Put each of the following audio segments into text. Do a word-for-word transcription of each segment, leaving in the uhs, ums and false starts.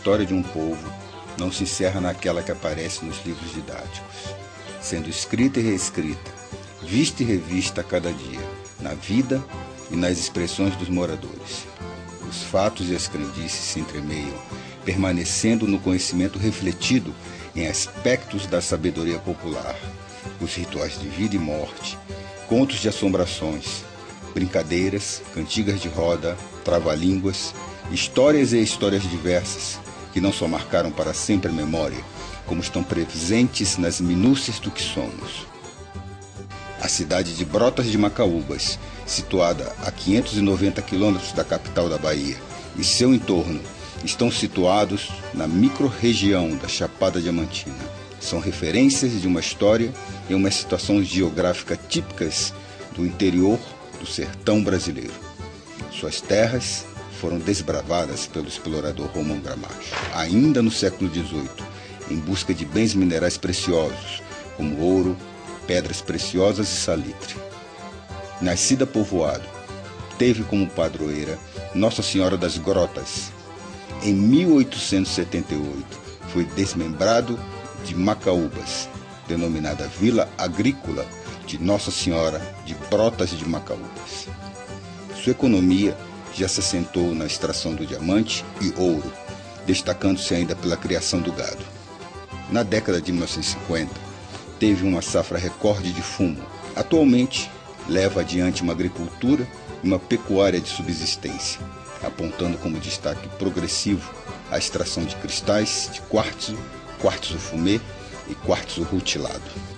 história de um povo não se encerra naquela que aparece nos livros didáticos, sendo escrita e reescrita, vista e revista a cada dia, na vida e nas expressões dos moradores. Os fatos e as crendices se entremeiam, permanecendo no conhecimento refletido em aspectos da sabedoria popular, os rituais de vida e morte, contos de assombrações, brincadeiras, cantigas de roda, trava-línguas, histórias e histórias diversas, que não só marcaram para sempre a memória, como estão presentes nas minúcias do que somos. A cidade de Brotas de Macaúbas, situada a quinhentos e noventa quilômetros da capital da Bahia, e seu entorno, estão situados na microrregião da Chapada Diamantina. São referências de uma história e uma situação geográfica típicas do interior do sertão brasileiro. Suas terras foram desbravadas pelo explorador Romão Gramacho, ainda no século dezoito, em busca de bens minerais preciosos, como ouro, pedras preciosas e salitre. Nascida povoado, teve como padroeira Nossa Senhora das Grotas. Em mil oitocentos e setenta e oito, foi desmembrado de Macaúbas, denominada Vila Agrícola de Nossa Senhora de Brotas de Macaúbas. Sua economia já se assentou na extração do diamante e ouro, destacando-se ainda pela criação do gado. Na década de mil novecentos e cinquenta, teve uma safra recorde de fumo. Atualmente, leva adiante uma agricultura e uma pecuária de subsistência, apontando como destaque progressivo a extração de cristais de quartzo, quartzo fumê e quartzo rutilado.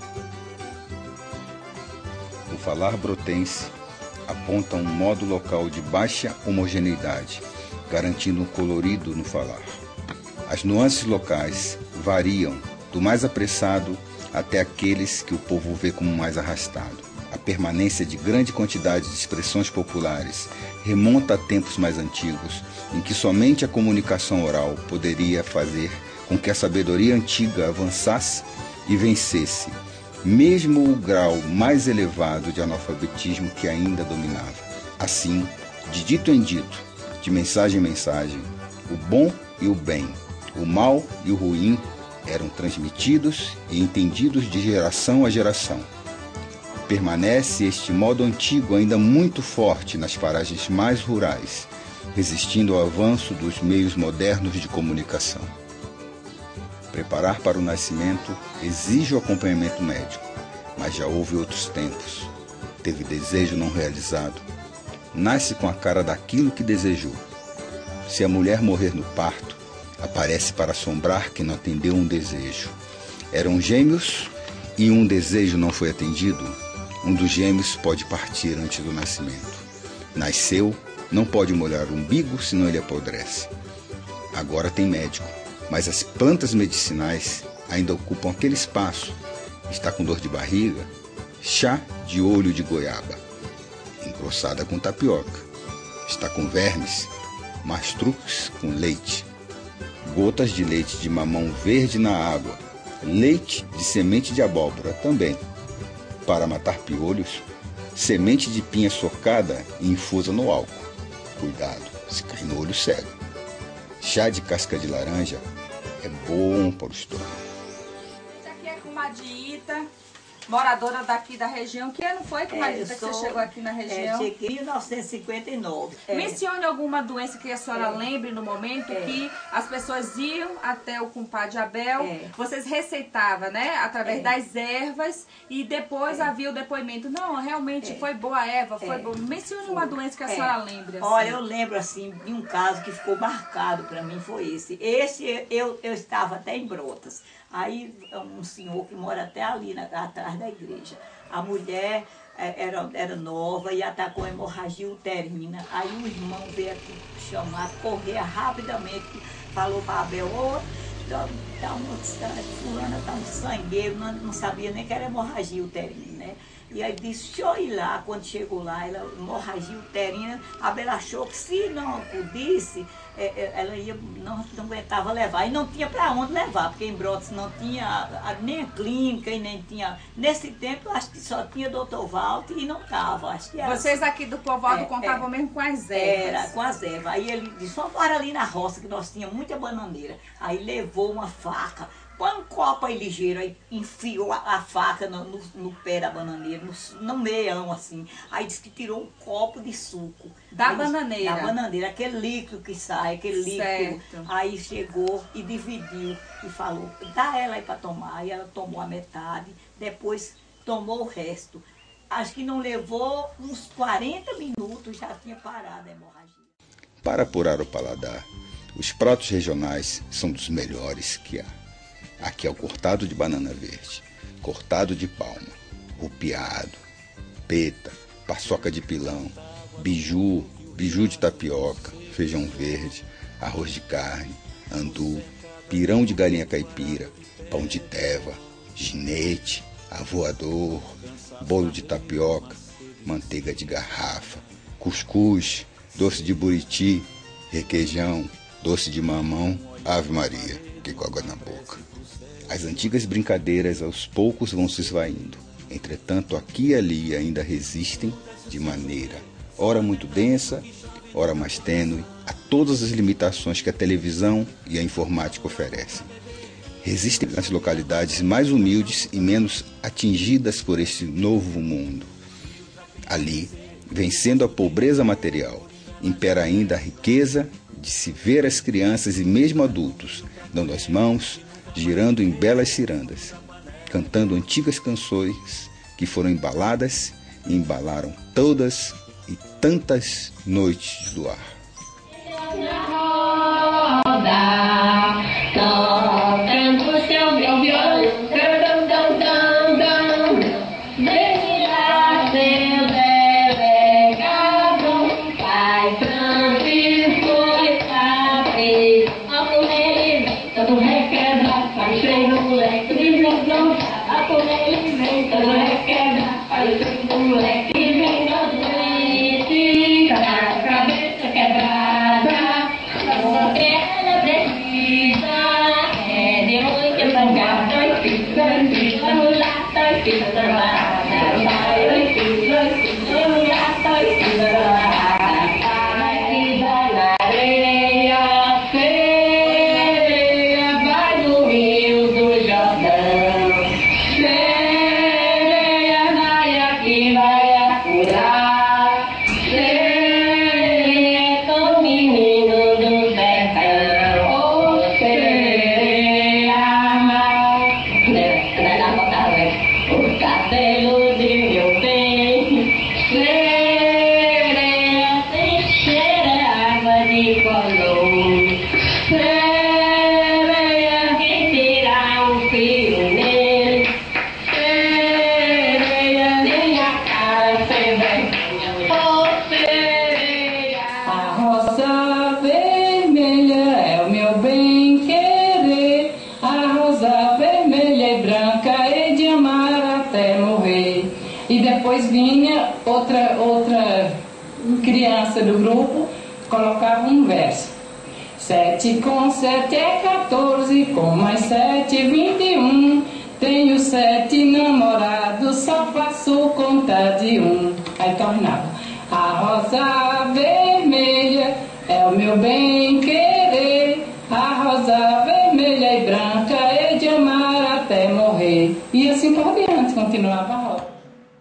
O falar brotense aponta um modo local de baixa homogeneidade, garantindo um colorido no falar. As nuances locais variam do mais apressado até aqueles que o povo vê como mais arrastado. A permanência de grande quantidade de expressões populares remonta a tempos mais antigos, em que somente a comunicação oral poderia fazer com que a sabedoria antiga avançasse e vencesse, mesmo o grau mais elevado de analfabetismo que ainda dominava. Assim, de dito em dito, de mensagem em mensagem, o bom e o bem, o mal e o ruim eram transmitidos e entendidos de geração a geração. Permanece este modo antigo ainda muito forte nas paragens mais rurais, resistindo ao avanço dos meios modernos de comunicação. Preparar para o nascimento exige o acompanhamento médico, mas já houve outros tempos. Teve desejo não realizado. Nasce com a cara daquilo que desejou. Se a mulher morrer no parto, aparece para assombrar quem não atendeu um desejo. Eram gêmeos e um desejo não foi atendido. Um dos gêmeos pode partir antes do nascimento. Nasceu, não pode molhar o umbigo, senão ele apodrece. Agora tem médico, mas as plantas medicinais ainda ocupam aquele espaço. Está com dor de barriga? Chá de olho de goiaba, engrossada com tapioca. Está com vermes? Mastrux com leite. Gotas de leite de mamão verde na água. Leite de semente de abóbora também. Para matar piolhos, semente de pinha socada e infusa no álcool. Cuidado, se cair no olho cego. Chá de casca de laranja é bom para o estômago. Isso aqui é Comadita, moradora daqui da região. Que ano foi, Comadita, é, que você chegou aqui na região? É, cheguei em mil novecentos e cinquenta e nove. É. Mencione alguma doença que a senhora é. lembre no momento é. que as pessoas iam até o compadre Abel, é. vocês receitavam, né, através é. das ervas, e depois é. havia o depoimento. Não, realmente é. foi boa a erva, foi é. boa. Mencione foi. uma doença que a senhora é. lembre. Assim. Olha, eu lembro assim de um caso que ficou marcado para mim, foi esse. Esse eu, eu estava até em Brotas. Aí um senhor que mora até ali, na, atrás da igreja. A mulher era, era nova e já está com hemorragia uterina. Aí o irmão veio aqui chamar, correr rapidamente, falou para Abel, ô, tá, tá, fulana está um sangueiro, não, não sabia nem que era hemorragia uterina. né? E aí disse, deixa eu ir lá. Quando chegou lá, ela hemorragia uterina, a Bela achou que se não acudisse, é, é, ela ia, não, não aguentava levar. E não tinha para onde levar, porque em Brotas não tinha a, nem a clínica, e nem tinha... Nesse tempo, acho que só tinha doutor Walter e não estava. Acho que era, vocês aqui do povoado é, contavam é, mesmo com as ervas? Era, com as ervas. Aí ele disse, vamos para ali na roça, que nós tínhamos muita bananeira. Aí levou uma faca, põe um copo aí ligeiro, aí enfiou a, a faca no, no, no pé da bananeira, no, no meião assim. Aí disse que tirou um copo de suco. Da aí, bananeira? Da bananeira, aquele líquido que sai, aquele líquido. Certo. Aí chegou e dividiu e falou, dá ela aí para tomar. Aí ela tomou a metade, depois tomou o resto. Acho que não levou uns quarenta minutos, já tinha parado a hemorragia. Para apurar o paladar, os pratos regionais são dos melhores que há. Aqui é o cortado de banana verde, cortado de palma, rupiado, peta, paçoca de pilão, biju, biju de tapioca, feijão verde, arroz de carne, andu, pirão de galinha caipira, pão de teva, ginete, avoador, bolo de tapioca, manteiga de garrafa, cuscuz, doce de buriti, requeijão, doce de mamão, ave Maria, que com água na boca. As antigas brincadeiras aos poucos vão se esvaindo. Entretanto, aqui e ali ainda resistem de maneira, ora muito densa, ora mais tênue, a todas as limitações que a televisão e a informática oferecem. Resistem nas localidades mais humildes e menos atingidas por este novo mundo. Ali, vencendo a pobreza material, impera ainda a riqueza de se ver as crianças e mesmo adultos dando as mãos, girando em belas cirandas, cantando antigas canções que foram embaladas e embalaram todas e tantas noites do ar. Outra, outra criança do grupo colocava um verso. Sete com sete é quatorze, com mais sete é vinte e um. Tenho sete namorados, só faço conta de um. Aí tornava. A rosa vermelha é o meu bem querer. A rosa vermelha e branca é de amar até morrer. E assim por diante, continuava a roda.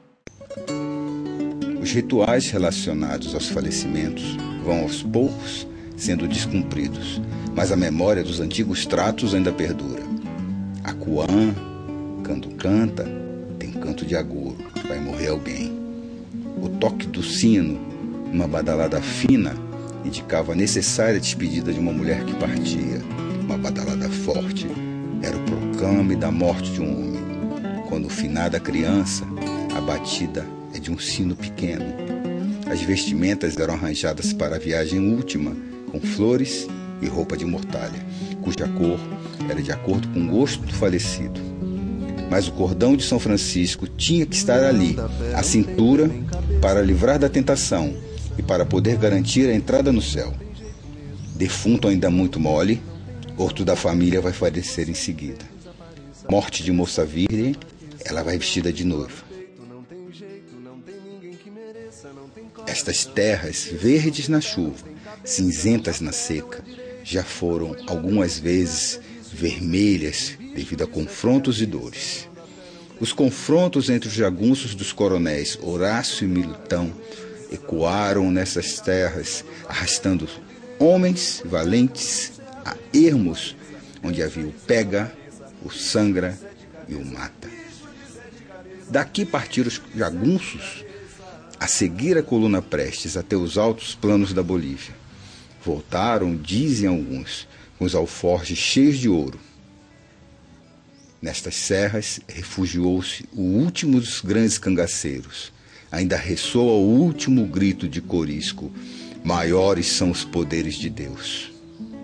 Os rituais relacionados aos falecimentos vão aos poucos sendo descumpridos, mas a memória dos antigos tratos ainda perdura. A Cuã, quando canta, tem canto de agouro, vai morrer alguém. O toque do sino, numa badalada fina, indicava a necessária despedida de uma mulher que partia. Uma badalada forte era o proclame da morte de um homem. Quando finada a criança, a batida é de um sino pequeno. As vestimentas eram arranjadas para a viagem última, com flores e roupa de mortalha, cuja cor era de acordo com o gosto do falecido. mas o cordão de São Francisco tinha que estar ali, à cintura, para livrar da tentação e para poder garantir a entrada no céu. Defunto ainda muito mole, outro da família vai falecer em seguida. Morte de moça virgem, ela vai vestida de noiva. Estas terras, verdes na chuva, cinzentas na seca, já foram algumas vezes vermelhas devido a confrontos e dores. Os confrontos entre os jagunços dos coronéis Horácio e Militão ecoaram nessas terras, arrastando homens valentes a ermos, onde havia o pega, o sangra e o mata. Daqui partiram os jagunços a seguir a coluna Prestes até os altos planos da Bolívia. Voltaram, dizem alguns, com os alforjes cheios de ouro. Nestas serras refugiou-se o último dos grandes cangaceiros. Ainda ressoa o último grito de Corisco: maiores são os poderes de Deus.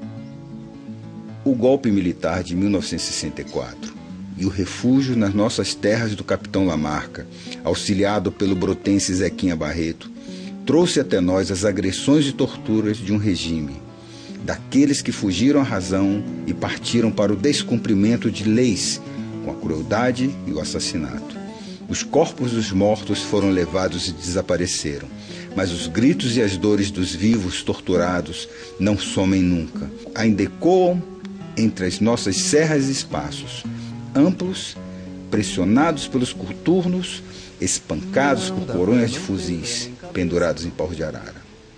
O golpe militar de mil novecentos e sessenta e quatro e o refúgio nas nossas terras do capitão Lamarca, auxiliado pelo brotense Zequinha Barreto, trouxe até nós as agressões e torturas de um regime, daqueles que fugiram à razão e partiram para o descumprimento de leis, com a crueldade e o assassinato. Os corpos dos mortos foram levados e desapareceram, mas os gritos e as dores dos vivos torturados não somem nunca. Ainda ecoam entre as nossas serras e espaços, amplos, pressionados pelos coturnos, espancados por coronhas de fuzis, pendurados em paus de arara.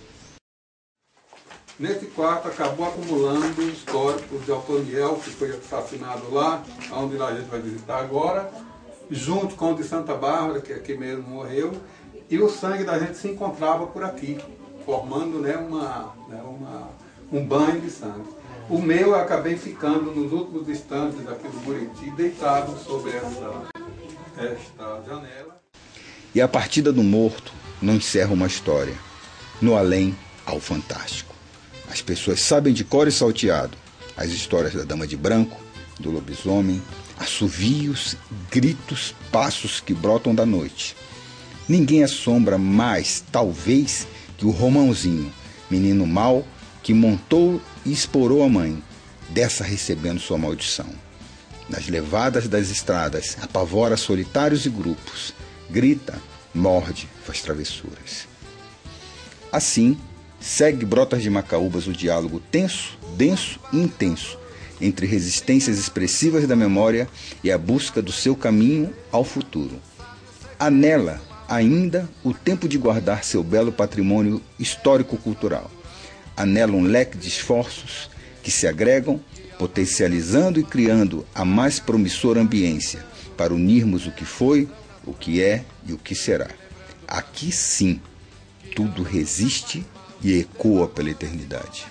Nesse quarto acabou acumulando históricos de Altoniel, que foi assassinado lá, onde a gente vai visitar agora, junto com o de Santa Bárbara, que aqui mesmo morreu, e o sangue da gente se encontrava por aqui, formando, né, uma, né, uma, um banho de sangue. O meu eu acabei ficando nos últimos instantes aqui do Buriti, deitado sobre essa, esta janela. E a partida do morto não encerra uma história. No além, há o fantástico. As pessoas sabem de cor e salteado as histórias da Dama de Branco, do lobisomem, assovios, gritos, passos que brotam da noite. Ninguém assombra mais, talvez, que o Romãozinho, menino mau, que montou e esporou a mãe, dessa recebendo sua maldição. Nas levadas das estradas, apavora solitários e grupos, grita, morde, faz travessuras. Assim, segue Brotas de Macaúbas o diálogo tenso, denso e intenso entre resistências expressivas da memória e a busca do seu caminho ao futuro. Anela ainda o tempo de guardar seu belo patrimônio histórico-cultural. Anela um leque de esforços que se agregam, potencializando e criando a mais promissora ambiência para unirmos o que foi, o que é e o que será. Aqui sim, tudo resiste e ecoa pela eternidade.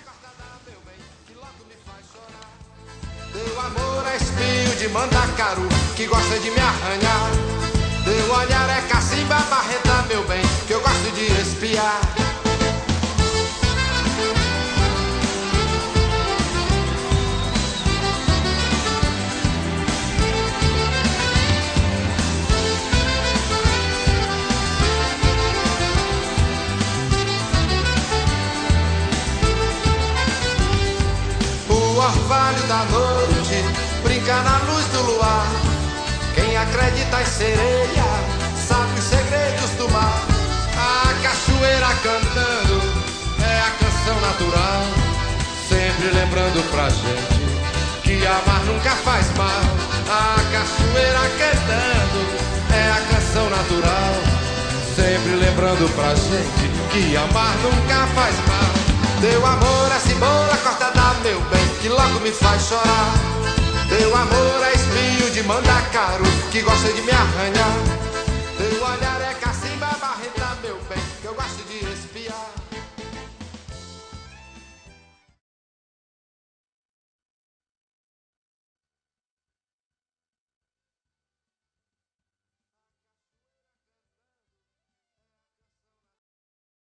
Teu amor é espinho de mandacaru que gosta de me arranhar. Teu olhar é cacimba barreta, meu bem, que eu gosto de espiar. O orvalho da noite brinca na luz do luar. Quem acredita em sereia sabe os segredos do mar. A cachoeira cantando é a canção natural, sempre lembrando pra gente que amar nunca faz mal. A cachoeira cantando é a canção natural, sempre lembrando pra gente que amar nunca faz mal. Teu amor é cebola cortada, meu bem, que logo me faz chorar. Teu amor é espinho de mandacaru que gosta de me arranhar.